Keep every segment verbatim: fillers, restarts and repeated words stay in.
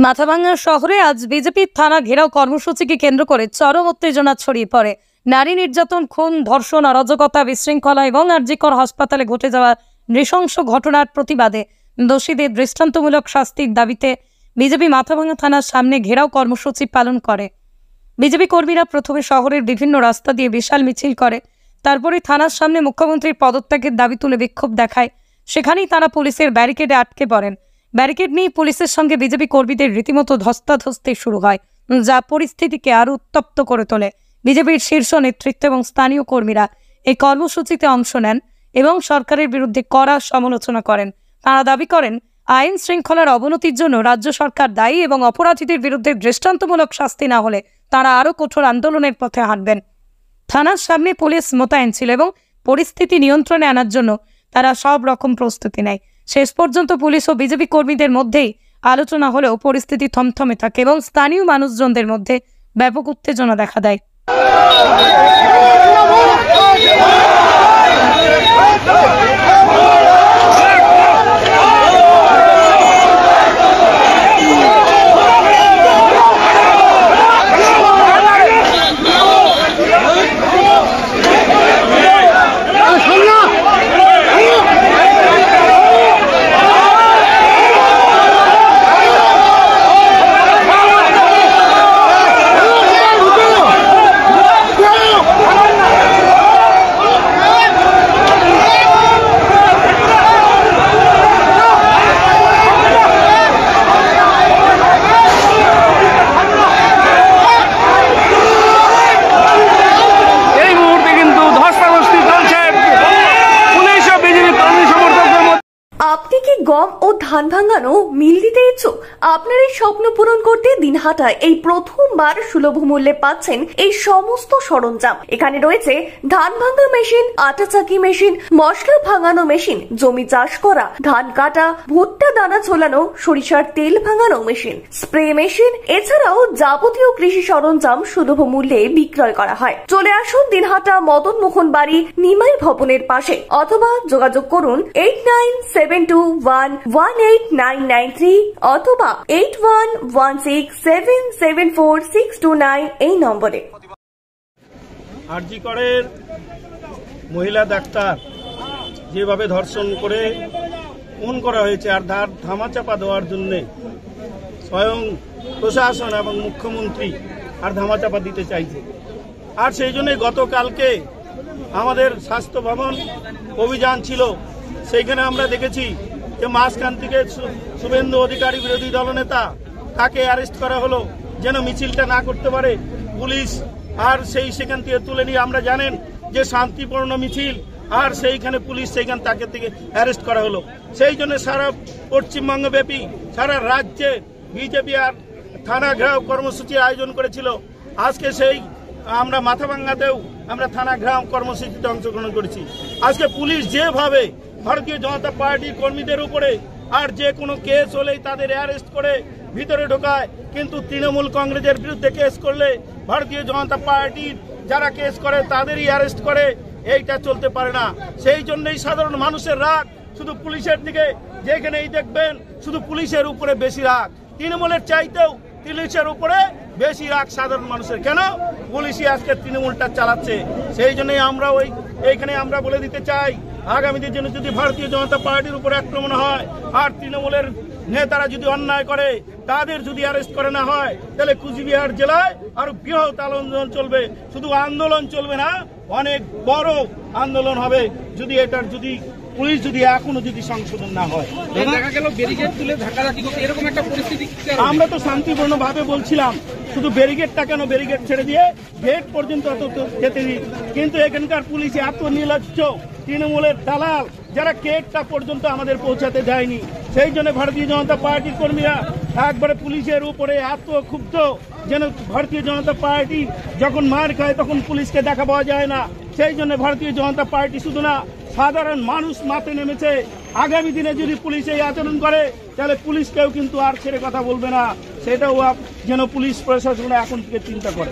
মাথাভাঙ্গা শহরে আজ বিজেপির থানা ঘেরাও কর্মসূচিকে কেন্দ্র করে চরম উত্তেজনা ছড়িয়ে পড়ে। নারী নির্যাতন, খুন, ধর্ষণ, অরাজকতা, বিশৃঙ্খলা এবং আরজিকর হাসপাতালে ঘটে যাওয়া নৃশংস ঘটনার প্রতিবাদে দোষীদের দৃষ্টান্তমূলক শাস্তির দাবিতে বিজেপি মাথাভাঙ্গা থানার সামনে ঘেরাও কর্মসূচি পালন করে। বিজেপি কর্মীরা প্রথমে শহরের বিভিন্ন রাস্তা দিয়ে বিশাল মিছিল করে, তারপরে থানার সামনে মুখ্যমন্ত্রীর পদত্যাগের দাবি তুলে বিক্ষোভ দেখায়। সেখানেই তারা পুলিশের ব্যারিকেডে আটকে পড়েন। ব্যারিকেড নিয়ে পুলিশের সঙ্গে বিজেপি কর্মীদের রীতিমতো ধস্তাধস্তি শুরু হয়, যা পরিস্থিতিকে আরও উত্তপ্ত করে তোলে। বিজেপির শীর্ষ নেতৃত্ব এবং স্থানীয় কর্মীরা এই কর্মসূচিতে অংশ নেন এবং সরকারের বিরুদ্ধে কড়া সমালোচনা করেন। তারা দাবি করেন, আইন শৃঙ্খলার অবনতির জন্য রাজ্য সরকার দায়ী এবং অপরাধীদের বিরুদ্ধে দৃষ্টান্তমূলক শাস্তি না হলে তারা আরও কঠোর আন্দোলনের পথে হাঁটবেন। থানার সামনে পুলিশ মোতায়েন ছিল এবং পরিস্থিতি নিয়ন্ত্রণে আনার জন্য তারা সব রকম প্রস্তুতি নেয়। শেষ পর্যন্ত পুলিশ ও বিজেপি কর্মীদের মধ্যেই আলোচনা হলেও পরিস্থিতি থমথমে থাকে এবং স্থানীয় মানুষজনদের মধ্যে ব্যাপক উত্তেজনা দেখা দেয়। আপনি কি গম ও ধান ভাঙানো মিল দিতে ইচ্ছুক? আপনার এই স্বপ্ন পূরণ করতে দিনহাটায় এই প্রথমবার সুলভ মূল্যে পাচ্ছেন এই সমস্ত সরঞ্জাম। এখানে রয়েছে ধান ভাঙা মেশিন, আটা চাকি মেশিন, মশলা ভাঙানো মেশিন, জমি চাষ করা, ধান কাটা, ভুট্টা দানা ছোলানো, সরিষার তেল ভাঙানো মেশিন, স্প্রে মেশিন, এছাড়াও যাবতীয় কৃষি সরঞ্জাম সুলভ মূল্যে বিক্রয় করা হয়। চলে আসুন দিনহাটা মদন মোহন বাড়ি নিমাই ভবনের পাশে, অথবা যোগাযোগ করুন eight nine seven two one one eight nine nine three অথবা eight one one six seven seven four six two nine এই নম্বরে। আরজিকরের মহিলা ডাক্তার যেভাবে ধর্ষণ করে খুন করা হয়েছে আর ধার ধামাচাপা দেওয়ার জন্য স্বয়ং প্রশাসন এবং মুখ্যমন্ত্রী আর ধামাচাপা দিতে চাইছে। আর সেই জন্য গতকালকে আমাদের স্বাস্থ্য ভবন অভিযান ছিল, সেইখানে আমরা দেখেছি যে মাঝখান থেকে শুভেন্দু অধিকারী বিরোধী দলনেতা তাকে অ্যারেস্ট করা হলো যেন মিছিলটা না করতে পারে পুলিশ, আর সেই সেখান থেকে তুলে নিয়ে আমরা জানেন যে শান্তিপূর্ণ মিছিল, আর সেইখানে পুলিশ সেইখান তাকে থেকে অ্যারেস্ট করা হলো। সেই জন্য সারা পশ্চিমবঙ্গব্যাপী সারা রাজ্যে বিজেপি আর থানা ঘেরাও কর্মসূচির আয়োজন করেছিল। আজকে সেই আমরা মাথাভাঙ্গাতেও আমরা থানা ঘেরাও কর্মসূচিতে অংশগ্রহণ করেছি। আজকে পুলিশ যেভাবে ভারতীয় জনতা পার্টির কর্মীদের উপরে আর যে কোনো কেস হলেই তাদের অ্যারেস্ট করে ভিতরে ঢোকায়, কিন্তু তৃণমূল কংগ্রেসের বিরুদ্ধে কেস করলে ভারতীয় জনতা পার্টির যারা কেস করে তাদেরই অ্যারেস্ট করে, এইটা চলতে পারে না। সেই জন্যই সাধারণ মানুষের রাগ শুধু পুলিশের দিকে, যেখানেই দেখবেন শুধু পুলিশের উপরে বেশি রাগ, তৃণমূলের চাইতেও পুলিশের উপরে বেশি রাগ সাধারণ মানুষের। কেন? পুলিশই আজকে তৃণমূলটা চালাচ্ছে। সেই জন্যই আমরা ওই এইখানে আমরা বলে দিতে চাই, আগামী দিনের জন্য যদি ভারতীয় জনতা পার্টির উপরে আক্রমণ হয় আর তৃণমূলের নেতারা যদি অন্যায় করে তাদের যদি অ্যারেস্ট করে না হয়, তাহলে কুচবিহার জেলায় আরো বৃহৎ আন্দোলন চলবে। শুধু আন্দোলন চলবে না, অনেক বড় আন্দোলন হবে যদি এটার যদি পুলিশ যদি এখনো যদি সংশোধন না হয়। দেখা গেল ব্যারিকেড তুলে ধাক্কাধাক্কি করতে, এরকম একটা পরিস্থিতি। আমরা তো শান্তিপূর্ণ ভাবে বলছিলাম, শুধু ব্যারিকেডটা কেন, ব্যারিকেড ছেড়ে দিয়ে গেট পর্যন্ত যেতে দিই, কিন্তু এখানকার পুলিশ এত নির্লজ্জ, তৃণমূলের দালাল যারা গেটটা পর্যন্ত আমাদের পৌঁছাতে দেয়নি। সেই জন্য ভারতীয় জনতা পার্টির কর্মীরা একবারে পুলিশের উপরে এত ক্ষুব্ধ, যেন ভারতীয় জনতা পার্টি যখন মার খায় তখন পুলিশকে দেখা পাওয়া যায় না। সেই জন্য ভারতীয় জনতা পার্টি শুধু না, সাধারণ মানুষ মাঠে নেমেছে। আগামী দিনে যদি পুলিশ এই আচরণ করে তাহলে পুলিশকেও কিন্তু আর ছেড়ে কথা বলবে না, সেটাও যেন পুলিশ প্রশাসন এখন থেকে চিন্তা করে।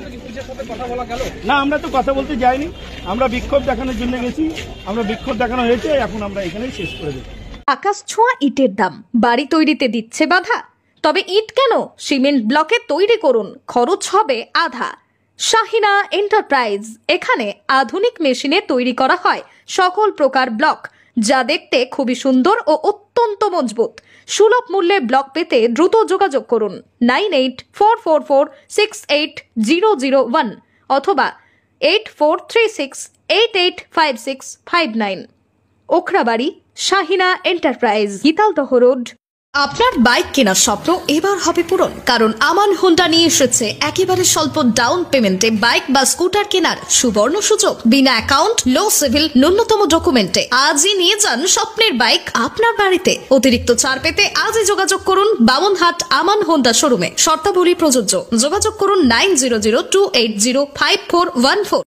না, আমরা তো কথা বলতে যাইনি, আমরা বিক্ষোভ দেখানোর জন্য গেছি, আমরা বিক্ষোভ দেখানো হয়েছে, এখন আমরা এখানেই শেষ করে দেব। আকাশ ছোঁয়া ইটের দাম বাড়ি তৈরিতে দিচ্ছে বাধা? তবে ইট কেন, সিমেন্ট ব্লকে তৈরি করুন, খরচ হবে আধা। শাহিনা এন্টারপ্রাইজ, এখানে আধুনিক মেশিনে তৈরি করা হয় সকল প্রকার ব্লক, যা দেখতে খুবই সুন্দর ও অত্যন্ত মজবুত। সুলভ মূল্যে ব্লক পেতে দ্রুত যোগাযোগ করুন nine eight four four four six eight zero zero one অথবা eight four three six eight eight five six five nine. Okhrabari, Shahina enterprise, Gitaldaha road. আপনার বাইক কেনার স্বপ্ন এবার হবে পূরণ, কারণ আমান হোন্ডা নিয়ে এসেছে একেবারে স্বল্প ডাউন পেমেন্টে বাইক বা স্কুটার কেনার সুবর্ণ সুযোগ। বিনা অ্যাকাউন্ট, লো সিভিল, ন্যূনতম ডকুমেন্টে আজই নিয়ে যান স্বপ্নের বাইক আপনার বাড়িতে। অতিরিক্ত ছাড় পেতে আজই যোগাযোগ করুন বামনহাট আমান হোন্ডা শোরুমে। শর্তাবলী প্রযোজ্য। যোগাযোগ করুন nine zero zero two eight zero five four one four.